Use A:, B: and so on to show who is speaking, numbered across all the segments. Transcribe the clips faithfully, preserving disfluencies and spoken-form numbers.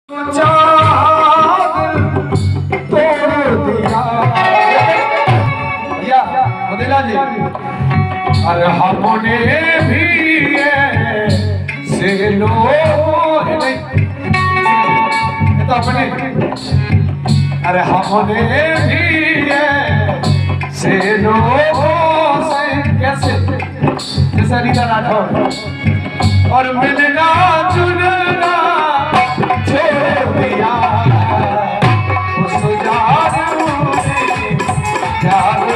A: अरे हमने भी से लो तो अपने अरे हमने भी से लो कैसे जैसा रीता राठौर और मिलना जुलना छोड़ दिया उस जादू ने जादू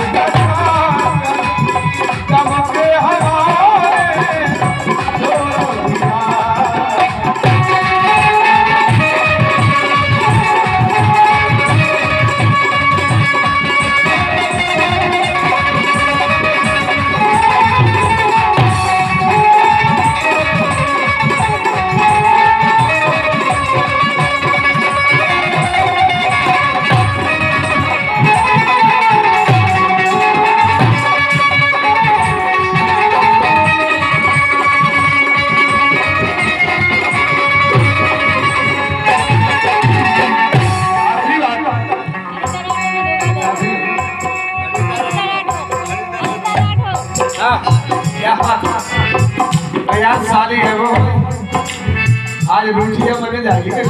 A: यार साली है वो आज रोटियां बने जाएगी वो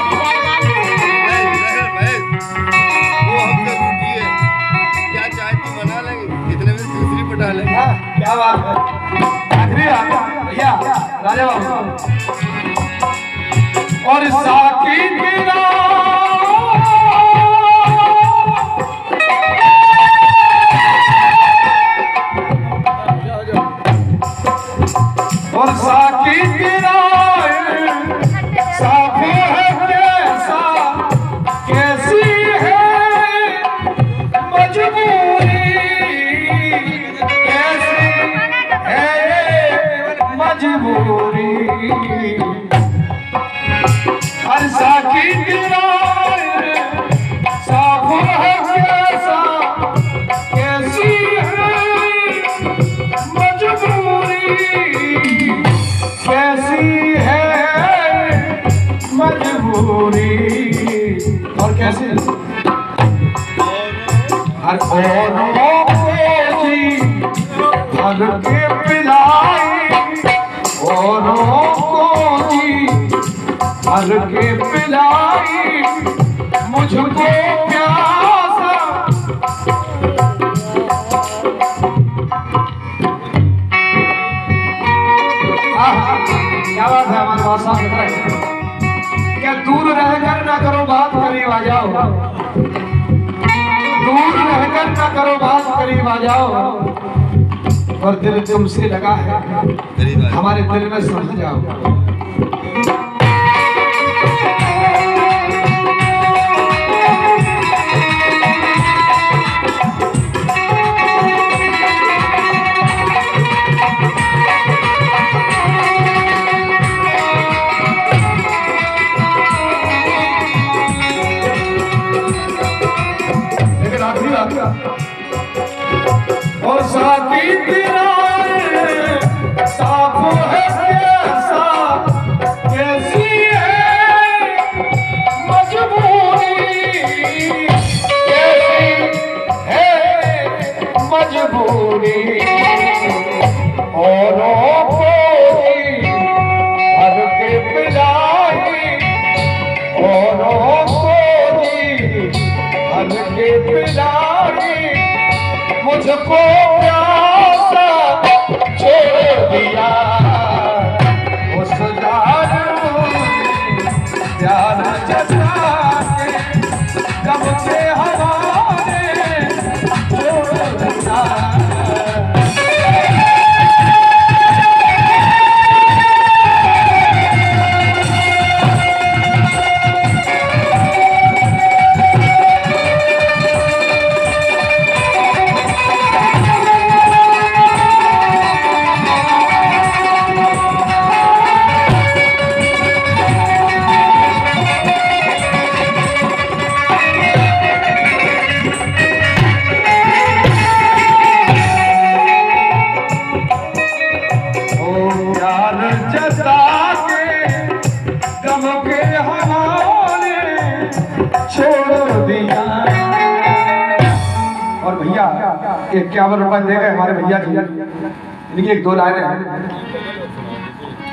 B: हमसे रोटी है क्या चाय तो बना लेंगे इतने में दूसरी पटा लेंगे
A: क्या बात है आखिरी भैया राजा बाबू और साकी गिरा और साकी गिराए साफी है कैसा कैसी है मजबूरी कैसी है मजबूरी और साकी गिराए साफी है कैसा कैसी है मजबूरी कैसी है मजबूरी और कैसे हर औरों को जी भर के पिलाई औरों को जी भर के पिलाई मुझको प्यासा क्या बात है हमारे पास साफ सुथरा है क्या दूर रहकर ना करो बात करीब आ जाओ दूर रहकर ना करो बात करीब आ जाओ और दिल तुमसे लगा है हमारे दिल में समझ जाओ और साथी तेरा साफ है कैसा कैसी है मजबूरी कैसी है मजबूरी औरों को भर के पिलाई औरों को भर के पिलाई मुझको प्यासा छोड़ दिया उस जादू प्यार जता के कब से हमारे छोड़ दिया दिया। और भैया इक्यावन रुपए दे गए हमारे भैया जी, इनकी एक दो लाइनें हैं।